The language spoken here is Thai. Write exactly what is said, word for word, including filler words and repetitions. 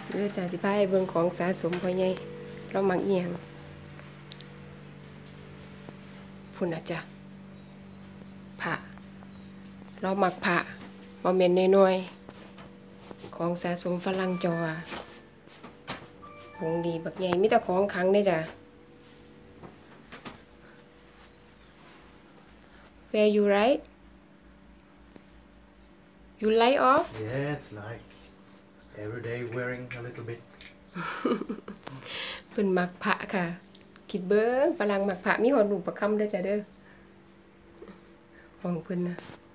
เรือจ่าสิพาให้เบิ่งของสะสมพ่อใหญ่เรามักเอียงพุ่นน่ะจ้ะผ้าเรามักผ้าบ่แม่นน้อยๆของสะสมฝรั่งจอวงดีบักใหญ่มีแต่ของขลังเด้จ้ะ Where you right you like off Yes, like every day wearing a little bit. เพิ่นมักผ้าค่ะคิดเบิ่งฝรั่งมักผ้ามีหอดรูปประคำเด้อจ้ะเด้อของเพิ่นน่ะ